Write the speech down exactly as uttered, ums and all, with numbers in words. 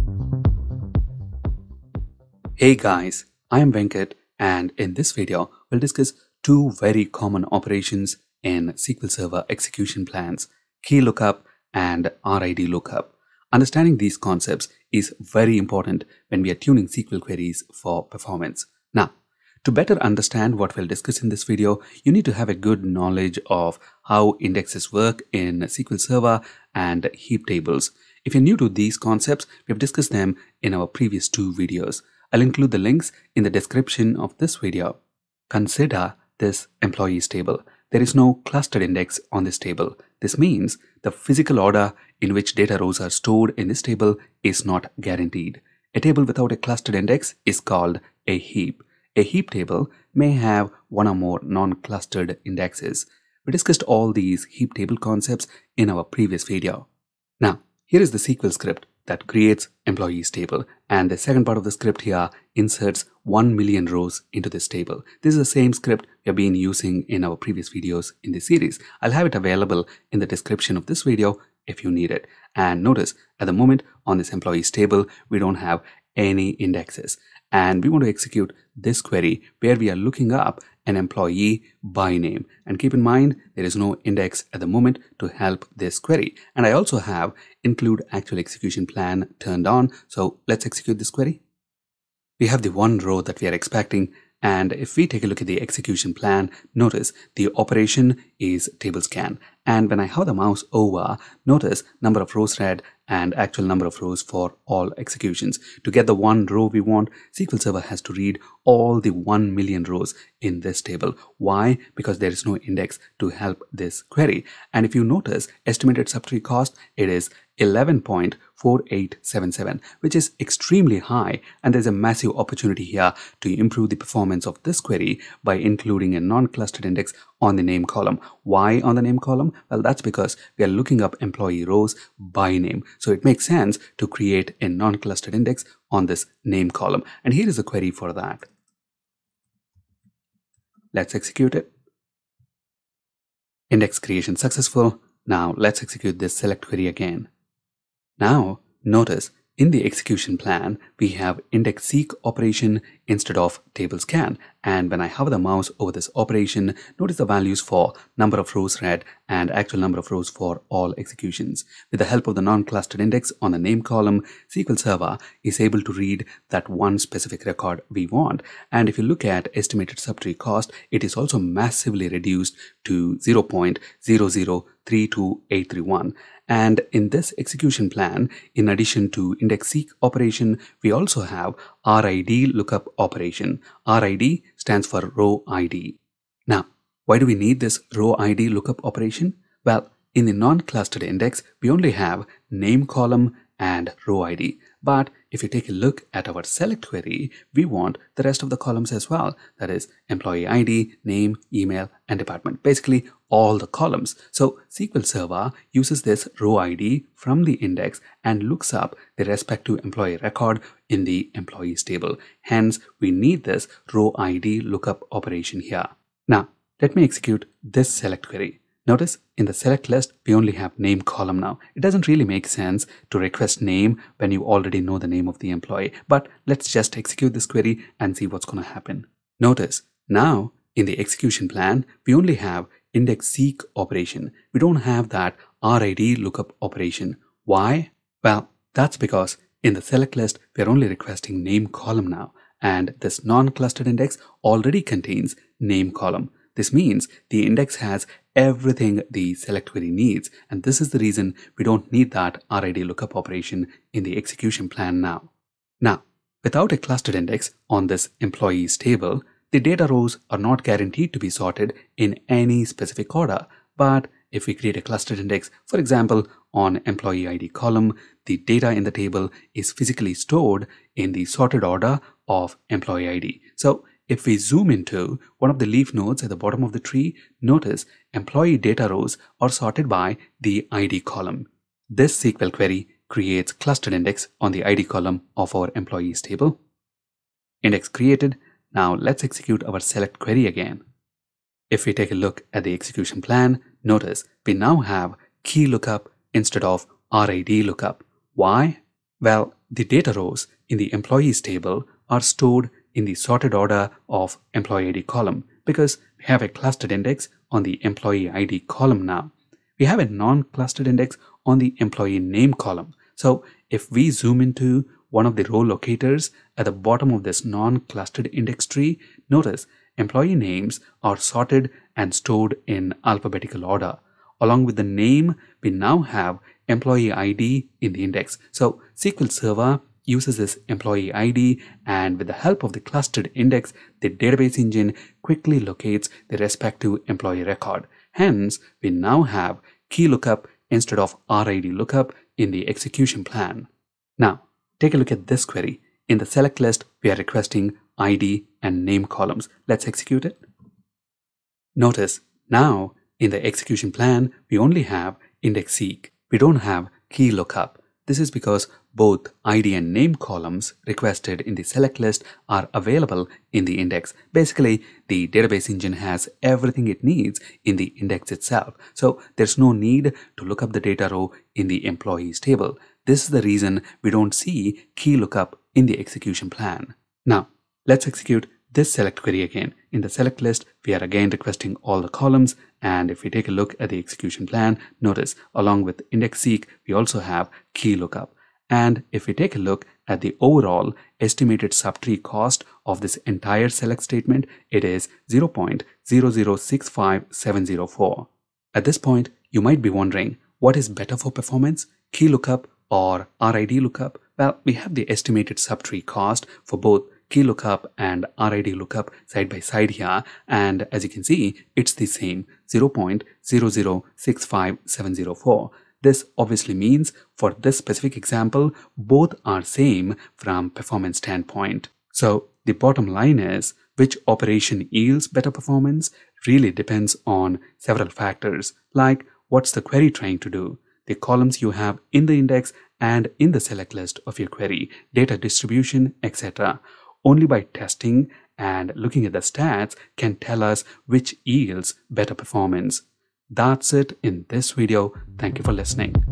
Hey guys, I am Venkat, and in this video we'll discuss two very common operations in S Q L Server execution plans, key lookup and R I D lookup. Understanding these concepts is very important when we are tuning S Q L queries for performance. Now, to better understand what we'll discuss in this video, you need to have a good knowledge of how indexes work in S Q L Server and heap tables. If you're new to these concepts, we've discussed them in our previous two videos. I'll include the links in the description of this video. Consider this employees table. There is no clustered index on this table. This means the physical order in which data rows are stored in this table is not guaranteed. A table without a clustered index is called a heap. A heap table may have one or more non-clustered indexes. We discussed all these heap table concepts in our previous video. Now, here is the S Q L script that creates employees table, and the second part of the script here inserts one million rows into this table. This is the same script we have been using in our previous videos in this series. I'll have it available in the description of this video if you need it. And notice at the moment on this employees table we don't have any indexes, and we want to execute this query where we are looking up an employee by name. And keep in mind, there is no index at the moment to help this query. And I also have include actual execution plan turned on. So let's execute this query. We have the one row that we are expecting. And if we take a look at the execution plan, notice the operation is table scan. And when I hover the mouse over, notice number of rows read and actual number of rows for all executions. To get the one row we want, S Q L Server has to read all the one million rows in this table. Why? Because there is no index to help this query. And if you notice estimated subtree cost, it is eleven point four eight seven seven, which is extremely high, and there's a massive opportunity here to improve the performance of this query by including a non-clustered index on the name column. Why on the name column? Well, that's because we are looking up employee rows by name. So it makes sense to create a non-clustered index on this name column. And here is a query for that. Let's execute it. Index creation successful. Now let's execute this select query again. Now notice in the execution plan, we have index seek operation instead of table scan. And when I hover the mouse over this operation, notice the values for number of rows read and actual number of rows for all executions. With the help of the non-clustered index on the name column, S Q L Server is able to read that one specific record we want. And if you look at estimated subtree cost, it is also massively reduced to zero point zero zero three two eight three one. And in this execution plan, in addition to index seek operation, we also have R I D lookup operation. R I D stands for row I D. Now, why do we need this row I D lookup operation? Well, in the non-clustered index, we only have name column and row I D. But if you take a look at our select query, we want the rest of the columns as well. That is employee I D, name, email, and department. Basically, all the columns. So S Q L Server uses this row I D from the index and looks up the respective employee record in the employees table. Hence, we need this row I D lookup operation here. Now, let me execute this select query. Notice in the select list, we only have name column now. It doesn't really make sense to request name when you already know the name of the employee. But let's just execute this query and see what's going to happen. Notice now in the execution plan, we only have index seek operation. We don't have that R I D lookup operation. Why? Well, that's because in the select list, we are only requesting name column now. And this non-clustered index already contains name column. This means the index has everything the select query needs, and this is the reason we don't need that R I D lookup operation in the execution plan now. Now, without a clustered index on this employees table, the data rows are not guaranteed to be sorted in any specific order. But if we create a clustered index, for example, on employee I D column, the data in the table is physically stored in the sorted order of employee I D. So if we zoom into one of the leaf nodes at the bottom of the tree, notice employee data rows are sorted by the I D column. This S Q L query creates clustered index on the I D column of our employees table. Index created. Now let's execute our select query again. If we take a look at the execution plan, notice we now have key lookup instead of R I D lookup. Why? Well, the data rows in the employees table are stored in the sorted order of employee I D column because we have a clustered index on the employee I D column now. We have a non-clustered index on the employee name column. So if we zoom into one of the row locators at the bottom of this non-clustered index tree, notice employee names are sorted and stored in alphabetical order. Along with the name, we now have employee I D in the index. So S Q L Server uses this employee I D, and with the help of the clustered index, the database engine quickly locates the respective employee record. Hence, we now have key lookup instead of R I D lookup in the execution plan. Now, take a look at this query. In the select list, we are requesting I D and name columns. Let's execute it. Notice now in the execution plan, we only have index seek. We don't have key lookup. This is because both I D and name columns requested in the select list are available in the index. Basically, the database engine has everything it needs in the index itself. So there's no need to look up the data row in the employees table. This is the reason we don't see key lookup in the execution plan. Now, let's execute this select query again. In the select list, we are again requesting all the columns. And if we take a look at the execution plan, notice along with index seek, we also have key lookup. And if we take a look at the overall estimated subtree cost of this entire select statement, it is zero point zero zero six five seven zero four. At this point, you might be wondering, what is better for performance, key lookup or R I D lookup? Well, we have the estimated subtree cost for both key lookup and R I D lookup side by side here, and as you can see, it's the same, zero point zero zero six five seven zero four. This obviously means for this specific example, both are same from performance standpoint. So the bottom line is, which operation yields better performance really depends on several factors, like what's the query trying to do, the columns you have in the index and in the select list of your query, data distribution, et cetera. Only by testing and looking at the stats can tell us which yields better performance. That's it in this video. Thank you for listening.